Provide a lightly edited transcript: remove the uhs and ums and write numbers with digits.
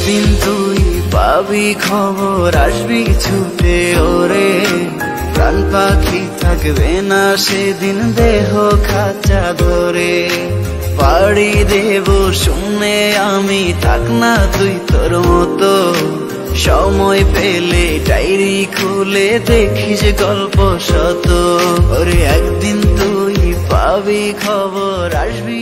একদিন তুই পাবি খবর, আসবি ছুটে ওরে। প্রাণ পাখি থাকবে না সেদিন দেহ খাঁচা ধরে। পাড়ি দেব শুনে আমি, থাক না তুই তোর মতো। সময় পেলে ডায়েরি খুলে দেখিস গল্প শত। ওরে একদিন তুই পাবি খবর, আসবি